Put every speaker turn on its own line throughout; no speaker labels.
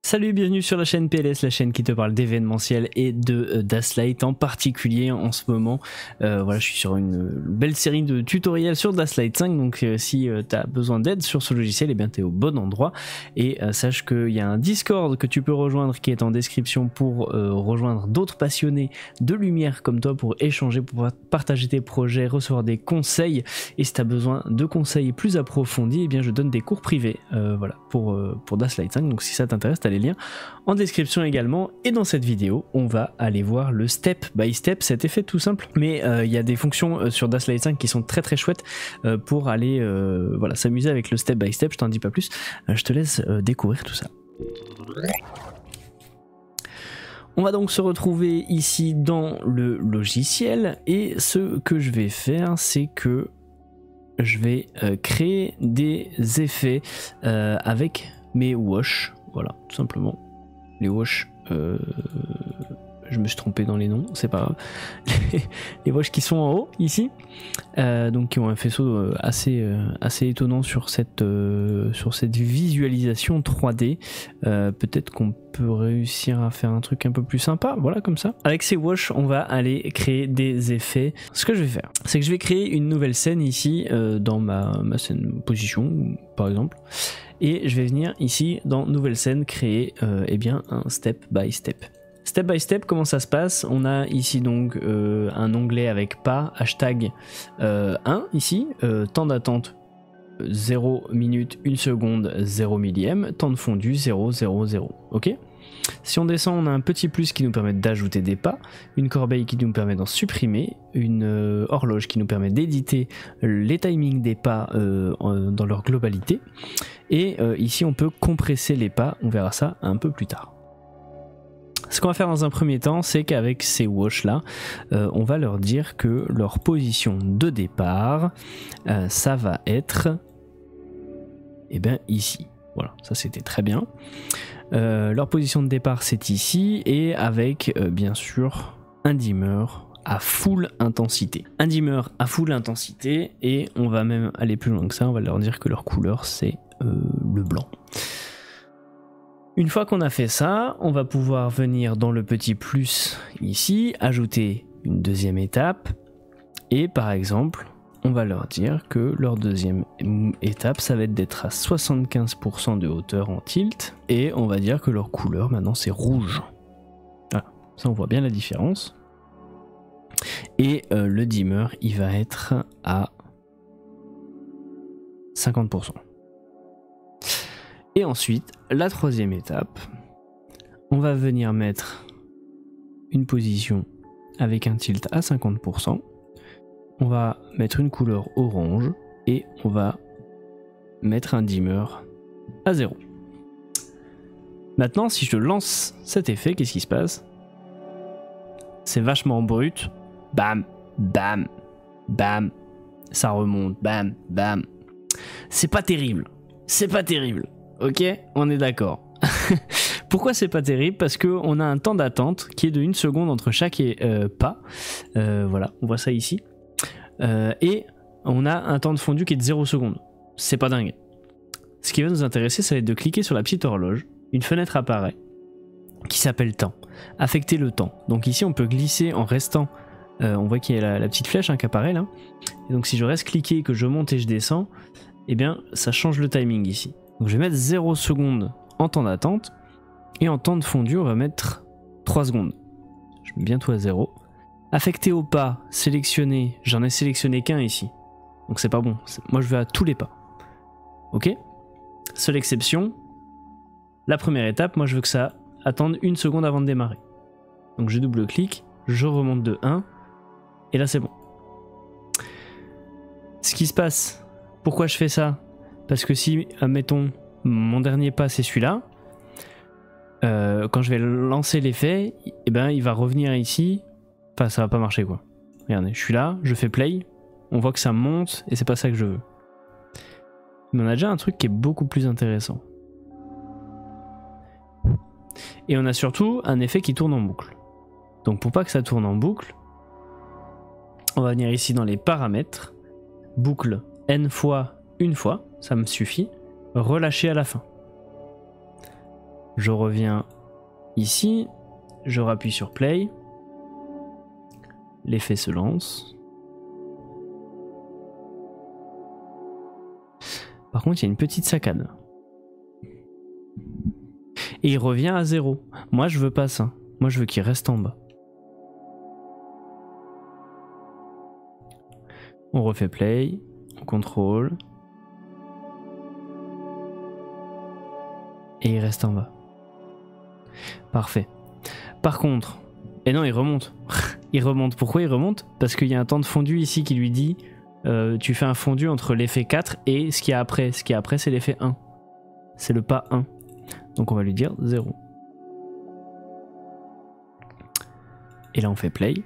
Salut, bienvenue sur la chaîne PLS, la chaîne qui te parle d'événementiel et de Daslight en particulier en ce moment. Voilà, je suis sur une belle série de tutoriels sur Daslight 5, donc si tu as besoin d'aide sur ce logiciel, eh bien tu es au bon endroit. Et sache qu'il y a un Discord que tu peux rejoindre qui est en description pour rejoindre d'autres passionnés de lumière comme toi pour échanger, pour partager tes projets, recevoir des conseils. Et si tu as besoin de conseils plus approfondis, eh bien je donne des cours privés voilà, pour Daslight 5, donc si ça t'intéresse, les liens en description également. Et dans cette vidéo on va aller voir le step by step, cet effet tout simple, mais il y a des fonctions sur Daslight 5 qui sont très chouettes pour aller voilà, s'amuser avec le step by step. Je t'en dis pas plus, je te laisse découvrir tout ça. On va donc se retrouver ici dans le logiciel et ce que je vais faire, c'est que je vais créer des effets avec mes wash. Voilà, tout simplement. Les wash, je me suis trompé dans les noms, c'est pas grave. Les wash qui sont en haut, ici, donc qui ont un faisceau assez étonnant sur cette visualisation 3D. Peut-être qu'on peut réussir à faire un truc un peu plus sympa, voilà, comme ça. Avec ces wash, on va aller créer des effets. Ce que je vais faire, c'est que je vais créer une nouvelle scène ici, dans ma scène position, par exemple. Et je vais venir ici dans nouvelle scène créer eh bien un step by step. Step by step, comment ça se passe? On a ici donc un onglet avec pas, hashtag 1 ici, temps d'attente 0 minute, 1 seconde, 0 millième, temps de fondu 0, 0, 0. Ok? Si on descend, on a un petit plus qui nous permet d'ajouter des pas, une corbeille qui nous permet d'en supprimer, une horloge qui nous permet d'éditer les timings des pas dans leur globalité. Et ici, on peut compresser les pas, on verra ça un peu plus tard. Ce qu'on va faire dans un premier temps, c'est qu'avec ces wash là, on va leur dire que leur position de départ, ça va être eh bien, ici. Voilà, ça c'était très bien. Leur position de départ c'est ici et avec bien sûr un dimmer à full intensité. Un dimmer à full intensité et on va même aller plus loin que ça, on va leur dire que leur couleur c'est le blanc. Une fois qu'on a fait ça, on va pouvoir venir dans le petit plus ici, ajouter une deuxième étape et par exemple on va leur dire que leur deuxième étape, ça va être d'être à 75% de hauteur en tilt. Et on va dire que leur couleur, maintenant, c'est rouge. Voilà, ça on voit bien la différence. Et le dimmer, il va être à 50%. Et ensuite, la troisième étape, on va venir mettre une position avec un tilt à 50%. On va mettre une couleur orange et on va mettre un dimmer à 0. Maintenant, si je lance cet effet, qu'est-ce qui se passe? C'est vachement brut. Bam, bam, bam. Ça remonte, bam, bam. C'est pas terrible. C'est pas terrible. Ok? On est d'accord. Pourquoi c'est pas terrible? Parce qu'on a un temps d'attente qui est de 1 seconde entre chaque pas. Voilà, on voit ça ici. Et on a un temps de fondu qui est de 0 secondes. C'est pas dingue. Ce qui va nous intéresser, ça va être de cliquer sur la petite horloge. Une fenêtre apparaît qui s'appelle temps. Affecter le temps. Donc ici, on peut glisser en restant. On voit qu'il y a la petite flèche qui apparaît là. Et donc si je reste cliqué, que je monte et je descends, eh bien ça change le timing ici. Donc je vais mettre 0 secondes en temps d'attente. Et en temps de fondu, on va mettre 3 secondes. Je mets bien tout à 0. Affecté au pas, sélectionner, j'en ai sélectionné qu'un ici. Donc c'est pas bon, moi je vais à tous les pas. Ok? Seule exception, la première étape, moi je veux que ça attende 1 seconde avant de démarrer. Donc je double-clique, je remonte de 1, et là c'est bon. Ce qui se passe, pourquoi je fais ça? Parce que si, admettons, mon dernier pas c'est celui-là, quand je vais lancer l'effet, eh ben, il va revenir ici. Enfin, ça va pas marcher quoi. Regardez, je suis là, je fais play, on voit que ça monte et c'est pas ça que je veux. Mais on a déjà un truc qui est beaucoup plus intéressant. Et on a surtout un effet qui tourne en boucle. Donc pour pas que ça tourne en boucle, on va venir ici dans les paramètres, boucle n fois une fois, ça me suffit, relâcher à la fin. Je reviens ici, je rappuie sur play, l'effet se lance. Par contre, il y a une petite saccade. Et il revient à 0. Moi, je veux pas ça. Moi, je veux qu'il reste en bas. On refait play, on contrôle. Et il reste en bas. Parfait. Par contre, et non, il remonte. Il remonte. Pourquoi il remonte? Parce qu'il y a un temps de fondu ici qui lui dit tu fais un fondu entre l'effet 4 et ce qu'il y a après. Ce qu'il y a après, c'est l'effet 1. C'est le pas 1. Donc on va lui dire 0. Et là, on fait play.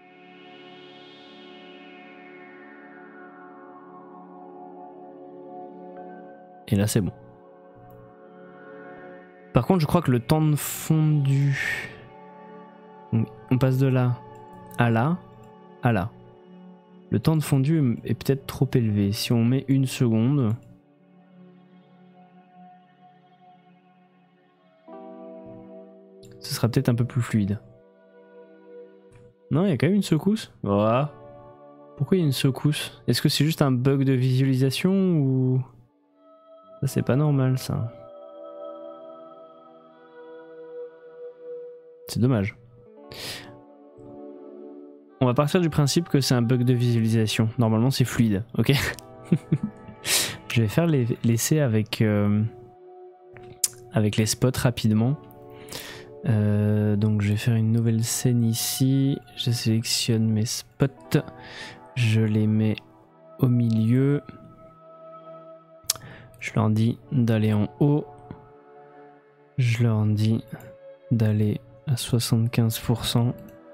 Et là, c'est bon. Par contre, je crois que le temps de fondu... On passe de là à là à là. Le temps de fondu est peut-être trop élevé. Si on met 1 seconde... ce sera peut-être un peu plus fluide. Non, il y a quand même une secousse. Voilà. Pourquoi il y a une secousse? Est-ce que c'est juste un bug de visualisation ou... Ça, c'est pas normal, ça. C'est dommage. On va partir du principe que c'est un bug de visualisation. Normalement, c'est fluide, ok? Je vais faire l'essai avec les spots rapidement. Donc je vais faire une nouvelle scène ici. Je sélectionne mes spots. Je les mets au milieu. Je leur dis d'aller en haut. Je leur dis d'aller à 75%.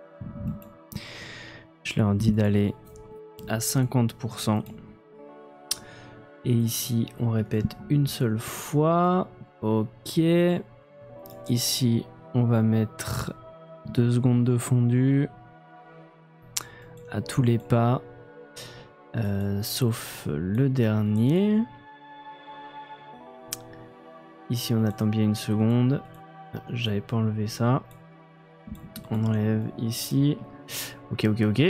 Je leur dis d'aller à 50%. Et ici, on répète une seule fois. Ok. Ici, on va mettre 2 secondes de fondu à tous les pas. Sauf le dernier. Ici, on attend bien 1 seconde. J'avais pas enlevé ça. On enlève ici. Ok.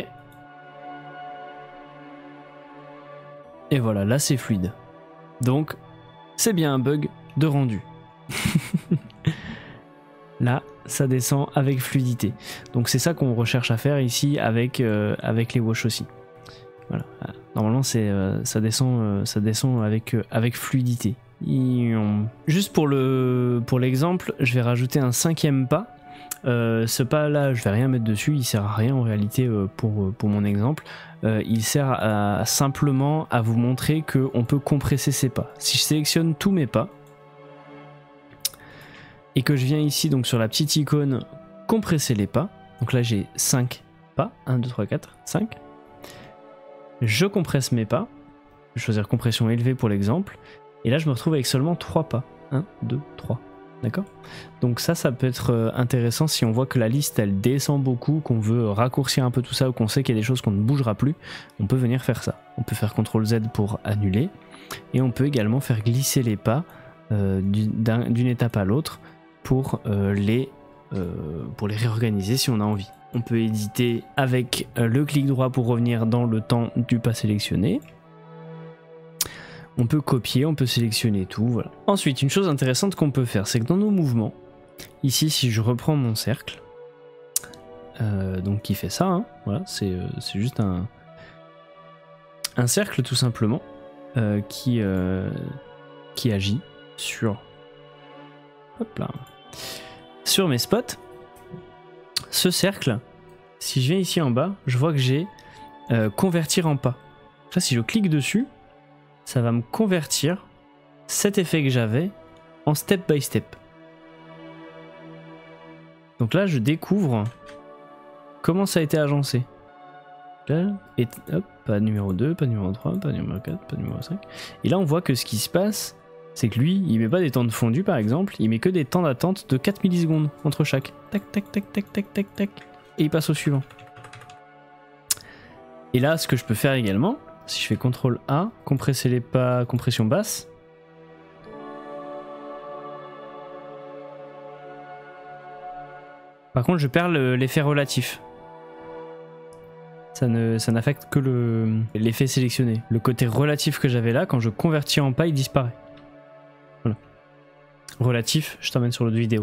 Et voilà, là c'est fluide. Donc, c'est bien un bug de rendu. Là, ça descend avec fluidité. Donc c'est ça qu'on recherche à faire ici avec les wash aussi. Voilà. Normalement, ça descend avec fluidité. Juste pour l'exemple, je vais rajouter un 5e pas. Ce pas là, je vais rien mettre dessus, il sert à rien en réalité pour mon exemple. Il sert simplement à vous montrer qu'on peut compresser ses pas. Si je sélectionne tous mes pas et que je viens ici donc sur la petite icône compresser les pas, donc là j'ai 5 pas, 1, 2, 3, 4, 5. Je compresse mes pas, je vais choisir compression élevée pour l'exemple, et là je me retrouve avec seulement 3 pas. 1, 2, 3. D'accord? Donc ça peut être intéressant si on voit que la liste elle descend beaucoup, qu'on veut raccourcir un peu tout ça ou qu'on sait qu'il y a des choses qu'on ne bougera plus, on peut venir faire ça. On peut faire CTRL Z pour annuler et on peut également faire glisser les pas d'une étape à l'autre pour les réorganiser si on a envie. On peut éditer avec le clic droit pour revenir dans le temps du pas sélectionné. On peut copier, on peut sélectionner tout, voilà. Ensuite, une chose intéressante qu'on peut faire, c'est que dans nos mouvements, ici, si je reprends mon cercle, donc qui fait ça, hein, voilà, c'est juste un cercle tout simplement qui agit sur, hop là, sur mes spots. Ce cercle, si je viens ici en bas, je vois que j'ai convertir en pas. Là, si je clique dessus, ça va me convertir cet effet que j'avais en step by step. Donc là, je découvre comment ça a été agencé. Là, et hop, pas numéro 2, pas numéro 3, pas numéro 4, pas numéro 5. Et là, on voit que ce qui se passe, c'est que lui, il met pas des temps de fondu par exemple, il met que des temps d'attente de 4 millisecondes entre chaque. Tac, tac, tac, tac, tac, tac, tac. Et il passe au suivant. Et là, ce que je peux faire également, si je fais CTRL A, compresser les pas, compression basse. Par contre, je perds l'effet relatif. Ça n'affecte que l'effet sélectionné. Le côté relatif que j'avais là, quand je convertis en pas, il disparaît. Voilà. Relatif, je t'emmène sur l'autre vidéo.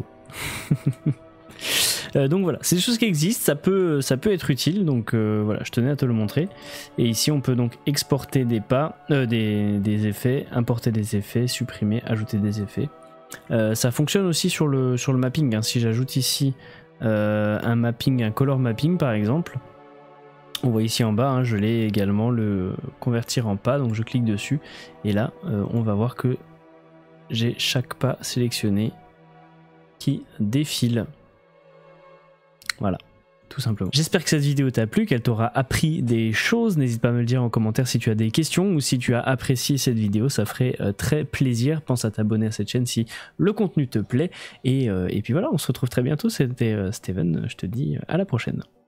Donc voilà, c'est des choses qui existent, ça peut être utile, donc voilà, je tenais à te le montrer. Et ici, on peut donc exporter des pas, des effets, importer des effets, supprimer, ajouter des effets. Ça fonctionne aussi sur le mapping, hein. Si j'ajoute ici un mapping, un color mapping par exemple, on voit ici en bas, hein, je l'ai également le convertir en pas, donc je clique dessus et là on va voir que j'ai chaque pas sélectionné qui défile. Voilà, tout simplement. J'espère que cette vidéo t'a plu, qu'elle t'aura appris des choses. N'hésite pas à me le dire en commentaire si tu as des questions ou si tu as apprécié cette vidéo, ça ferait très plaisir. Pense à t'abonner à cette chaîne si le contenu te plaît. Et puis voilà, on se retrouve très bientôt. C'était Steven, je te dis à la prochaine.